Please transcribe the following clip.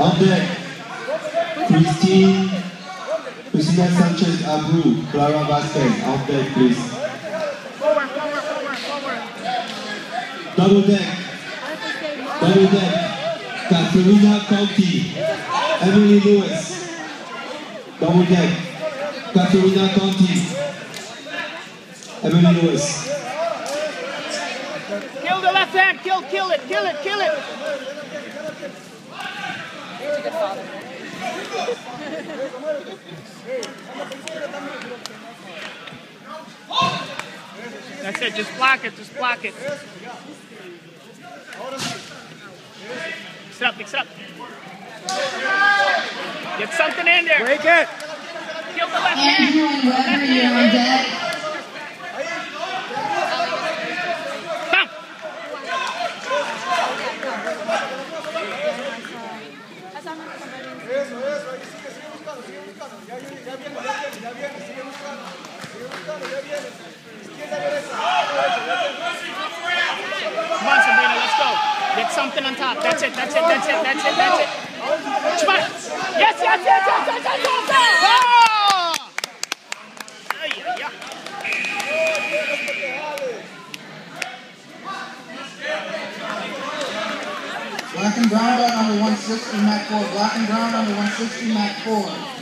On deck, Cristina Sanchez Abreu, Clara Vasquez. On deck, please. Double deck, Katerina Conti, Emily Lewis. Double deck, Katerina Conti, Emily Lewis. Kill the left hand, kill it. That's it, just block it. Mix up. Get something in there. Break it. Kill the left hand. Andrew and Weber, you're on deck. Come. Eso, ahí sigue buscando. Ya viene, sigue buscando, ya viene. Izquierda, derecha. Come on, Sabrina, let's go. Get something on top. That's it. Come on. Yes. Oh! Black and brown belt under 160, Mat 4. Black and brown under 160, Mat 4.